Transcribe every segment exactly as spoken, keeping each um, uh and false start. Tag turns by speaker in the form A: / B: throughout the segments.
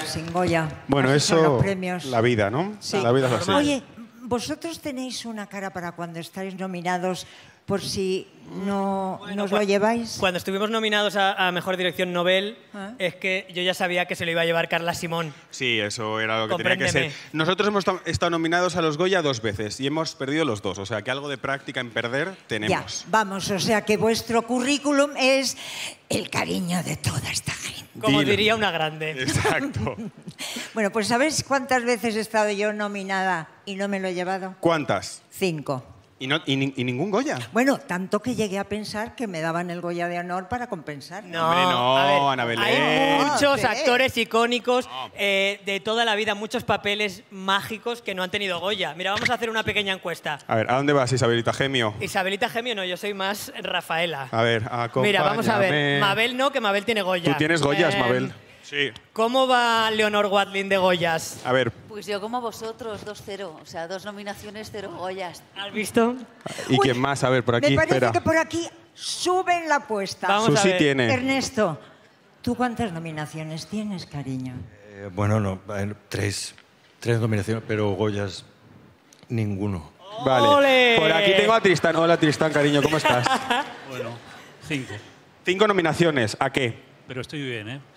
A: sin Goya.
B: Bueno,
A: Así son
B: eso,
A: los premios.
B: la vida, ¿no?
A: Sí.
B: La vida es así.
A: Oye, ¿vosotros tenéis una cara para cuando estáis nominados por si no,
C: Bueno,
A: no os lo lleváis?
C: Cuando estuvimos nominados a, a Mejor Dirección Nobel,
A: ¿Ah?
C: es que yo ya sabía que se lo iba a llevar Carla Simón.
B: Sí, eso era lo que tenía que ser.
C: Compréndeme.
B: Nosotros hemos ta- estado nominados a los Goya dos veces y hemos perdido los dos. O sea, que algo de práctica en perder
A: Ya,
B: tenemos.
A: vamos, o sea que vuestro currículum es el cariño de toda esta gente.
C: Como
B: Dilo.
C: diría una grande.
B: Exacto.
A: Bueno, pues ¿sabéis cuántas veces he estado yo nominada y no me lo he llevado?
B: ¿Cuántas?
A: Cinco.
B: Y, no, y, ni- y ningún Goya.
A: Bueno, tanto que llegué a pensar que me daban el Goya de honor para compensar.
C: No,
B: Hombre, no,
C: a ver,
B: Ana Belén.
C: hay muchos
A: Sí.
C: actores icónicos eh, de toda la vida, muchos papeles mágicos que no han tenido Goya. Mira, vamos a hacer una pequeña encuesta.
B: A ver, ¿a dónde vas, Isabelita Gemio?
C: Isabelita Gemio, no, yo soy más Rafaela.
B: A ver, acompáñame.
C: Mira, vamos a ver. Mabel no, que Mabel tiene Goya.
B: Tú tienes Goyas,
C: Eh,
B: Mabel. Sí.
C: ¿Cómo va Leonor Watling de Goyas?
B: A ver,
D: Pues yo como vosotros, dos cero. O sea, dos nominaciones, cero Goyas.
C: ¿Has visto?
B: ¿y
A: Uy,
B: quién más? A ver, por aquí,
A: Me parece
B: espera.
A: que por aquí suben la apuesta.
C: Vamos a
B: Susi
C: ver.
B: tiene.
A: Ernesto, ¿tú cuántas nominaciones tienes, cariño?
E: Eh, bueno, no, eh, tres. Tres nominaciones, pero Goyas ninguno.
B: Vale.
C: ¡Ole!
B: Por aquí tengo a Tristán. Hola, Tristán, cariño, ¿cómo estás?
F: Bueno, cinco.
B: Cinco nominaciones. ¿A qué?
F: Pero estoy bien, ¿eh?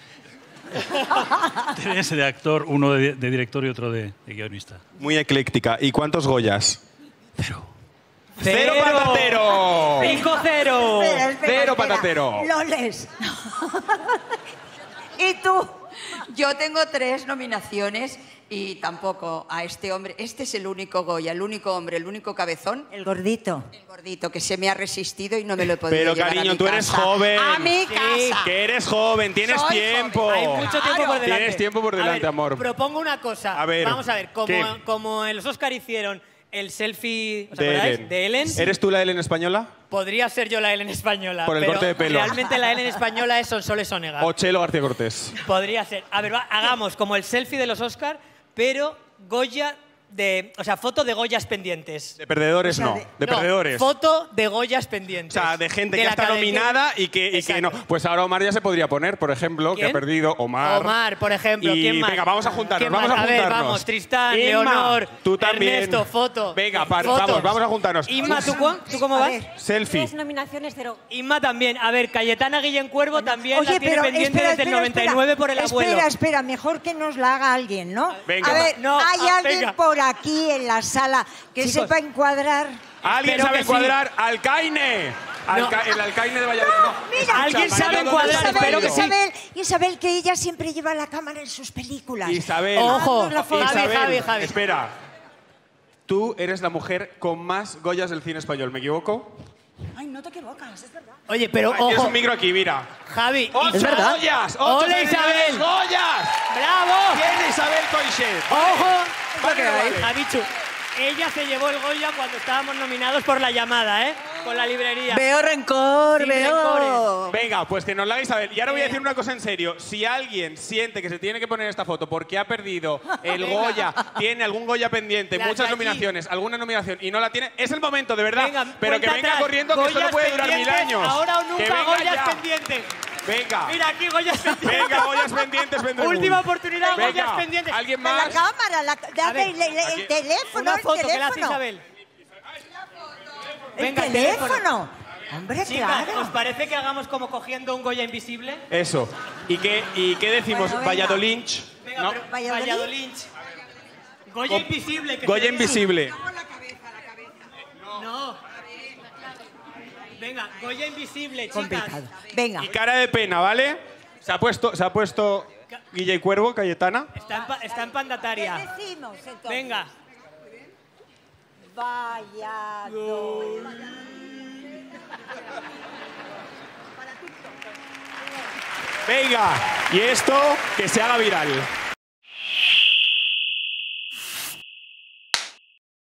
F: Tres de actor, uno de, de director y otro de, de guionista.
B: Muy ecléctica. ¿Y cuántos Goyas?
F: Cero.
B: ¡Cero patatero!
C: ¡Cinco cero!
A: Espera, espera,
B: Cero
A: espera.
B: patatero.
A: Loles. ¿Y tú?
G: Yo tengo tres nominaciones y tampoco a este hombre. Este es el único Goya, el único hombre, el único cabezón,
A: El gordito.
G: el gordito, que se me ha resistido y no me lo he podido
B: Pero,
G: llevar a
B: cariño,
G: mi
B: tú eres
G: casa.
B: joven.
G: ¡A mi
C: Sí,
G: casa!
B: Que eres joven, tienes
G: Soy
B: tiempo.
G: joven.
C: Hay mucho tiempo por delante.
B: Tienes tiempo por
C: A
B: delante,
C: ver,
B: amor.
C: Propongo una cosa.
B: A ver,
C: Vamos a ver, como,
B: ¿qué?
C: como en los Oscar hicieron el selfie, ¿os
B: De
C: acordáis?
B: Ellen.
C: De Ellen.
B: ¿Eres tú la Ellen española?
C: Podría ser yo la Ellen española.
B: Por el
C: pero
B: corte de pelo.
C: Realmente la Ellen española es Sonsoles Onega.
B: ¿O Chelo García Cortés?
C: Podría ser. A ver, va, hagamos como el selfie de los Oscar, pero Goya de... O sea, foto de Goyas pendientes.
B: De perdedores,
A: O sea,
B: no.
A: de-
B: De
C: No,
B: perdedores.
C: foto de Goyas
B: O
C: pendientes.
B: sea, de gente que
C: la
B: está
C: academia.
B: nominada y que, y que no.
C: Exacto.
B: Pues ahora Omar ya se podría poner, por ejemplo, que
C: ¿Quién?
B: ha perdido Omar.
C: Omar, por ejemplo.
B: Y
C: ¿Quién más?
B: venga, vamos a juntarnos,
C: ¿Quién
B: vamos
C: más?
B: a
C: A ver,
B: juntarnos.
C: vamos, Tristán,
B: Inma,
C: Leonor,
B: tú también.
C: Ernesto, foto.
B: Venga, pa-
C: Foto.
B: vamos, vamos a juntarnos.
C: Inma, ¿tú, cu- ¿tú cómo
A: A
C: vas?
A: ver.
B: Selfie.
D: nominaciones, cero.
C: Inma también. A ver, Cayetana Guillén Cuervo también la
A: Oye,
C: tiene
A: pero
C: pendiente
A: espera,
C: desde el
A: espera,
C: noventa y nueve por el
A: espera,
C: abuelo.
A: Espera, espera, mejor que nos la haga alguien, ¿no?
B: Venga.
A: A ver,
C: No,
A: ¿hay
C: ah,
A: alguien
C: venga.
A: por aquí en la sala que
C: Chicos.
A: sepa encuadrar?
B: ¿Alguien
C: Espero
B: sabe
C: que sí.
B: encuadrar? ¡Alcaine! Alca- El alcaine de Valladolid. No,
A: Mira,
B: escucha,
C: ¿alguien sabe
B: Valladolid
C: encuadrar?
B: está
C: Espero
B: perdido.
C: que sí.
A: Isabel, Isabel, que ella siempre lleva la cámara en sus películas.
B: Isabel.
C: Ojo,
A: Haznos la foto.
C: Javi,
B: Isabel,
C: Javi, Javi.
B: espera. Tú eres la mujer con más Goyas del cine español, ¿me equivoco?
G: Ay, no te equivocas, es verdad.
C: Oye, pero
B: Ah, tienes
C: ojo,
B: un micro aquí, mira.
C: Javi.
B: ¡Ocho
C: Is-
B: Goyas! ¡Ocho
C: ¡Ole,
B: felicidades,
C: Isabel!
B: Goyas!
C: ¡Bravo!
B: Tiene Isabel Coixet.
C: ¡Ojo!
B: Vale, vale.
C: Javichu, ella se llevó el Goya cuando estábamos nominados por la llamada, ¿eh? Con la librería.
G: Veo rencor,
C: Sin
G: veo...
C: rencores.
B: Venga, pues que nos la haga Isabel. Y ahora voy a decir una cosa en serio. Si alguien siente que se tiene que poner esta foto porque ha perdido el Goya, tiene algún Goya pendiente,
C: Las
B: muchas
C: de allí.
B: nominaciones, alguna nominación y no la tiene, es el momento, de verdad.
C: Venga,
B: Pero que
C: cuenta
B: venga
C: atrás.
B: corriendo, que esto no
C: Goyas
B: puede durar mil
C: pendientes,
B: años.
C: Ahora o
B: Que
C: nunca,
B: venga
C: Goyas
B: ya.
C: pendientes.
B: Venga.
C: Mira aquí, Goyas pendientes.
B: Venga, Goyas pendientes, vendremos.
C: Última oportunidad,
B: Venga.
C: Goyas pendientes.
B: ¿Alguien
A: De la
B: más?
A: cámara, la, dame
C: A ver,
A: el, el- el
B: aquí.
A: teléfono,
C: Una
A: el
C: foto que la hace
A: teléfono.
C: Isabel.
A: El
C: Venga, el
A: teléfono. Hombre,
C: Chicas,
A: claro.
C: ¿os parece que hagamos como cogiendo un Goya invisible?
B: Eso. ¿Y qué, y qué decimos?
A: Bueno, venga.
B: Valladolid.
C: Venga,
B: ¿No?
C: pero
A: Valladolid.
C: Valladolid. Goya invisible. que
B: Goya
C: se vea.
B: invisible.
C: No. Venga, Goya invisible, chicas.
A: Complicado. Venga.
B: Y cara de pena, ¿vale? Se ha puesto, se ha puesto Guille y Cuervo, Cayetana.
C: Está en, pa- está en pandataria.
A: ¿Qué decimos entonces?
C: Venga.
A: Valladolid.
B: Venga, y esto que se haga viral.